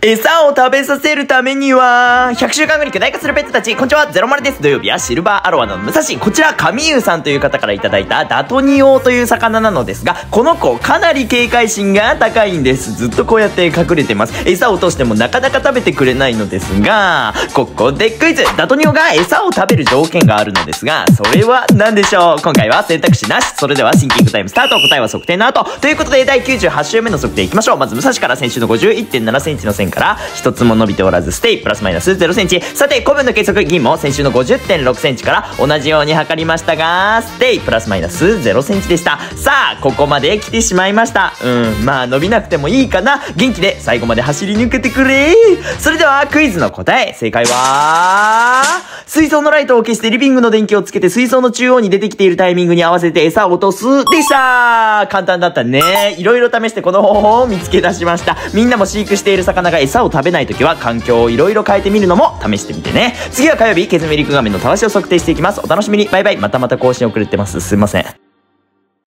餌を食べさせるためには、100週間後に巨大化するペットたち、こんにちは、ゼロマルです。土曜日はシルバーアロアの武蔵。こちら、神優さんという方からいただいたダトニオという魚なのですが、この子、かなり警戒心が高いんです。ずっとこうやって隠れてます。餌を落としてもなかなか食べてくれないのですが、ここでクイズ。ダトニオが餌を食べる条件があるのですが、それは何でしょう？今回は選択肢なし。それではシンキングタイムスタート。答えは測定の後。ということで、第98週目の測定いきましょう。まず、武蔵から先週の 51.7 センチの線から一つも伸びておらずステイプラスマイナス0センチ。さて古文の計測銀も先週の 50.6 センチから同じように測りましたがステイプラスマイナス0センチでした。さあここまで来てしまいました。まあ伸びなくてもいいかな。元気で最後まで走り抜けてくれ。それではクイズの答え、正解は水槽のライトを消してリビングの電気をつけて水槽の中央に出てきているタイミングに合わせて餌を落とすでした。簡単だったね。いろいろ試してこの方法を見つけ出しました。みんなも飼育している魚が餌を食べないときは環境をいろいろ変えてみるのも試してみてね。次は火曜日、ケズミリクガメのたわしを測定していきます。お楽しみに。バイバイ。また更新遅れてます。すいません。